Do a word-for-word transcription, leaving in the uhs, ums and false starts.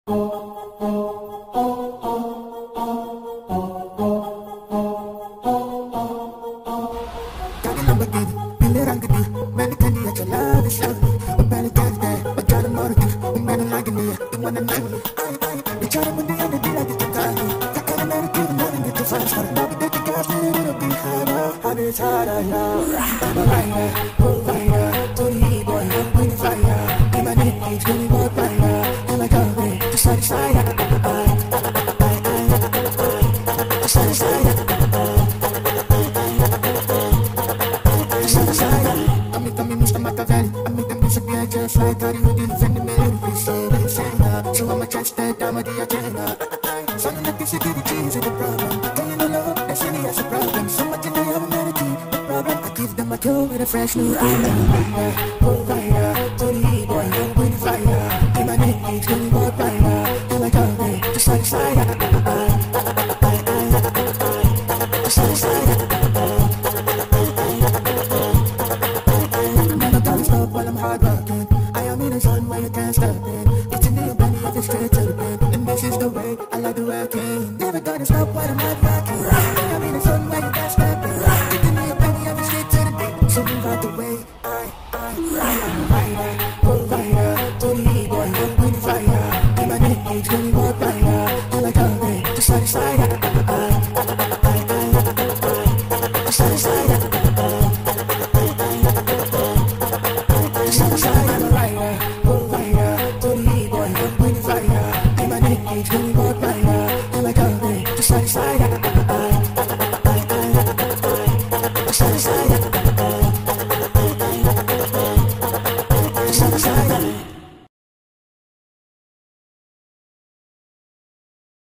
Fresh new fire, provider, to the boy, young with fire. In my neck, it's going more fire. And like a way, just like slide. Just like slide. Never gonna stop while I'm hard working. I am in a zone where you can't stop it. It's in the body of the straight to the bed. And this is the way I like the working. Never gonna stop while I'm hard working. I am in a zone where you can't stop it. It's in the body of the straight to the bed. So move out the way, I, I, I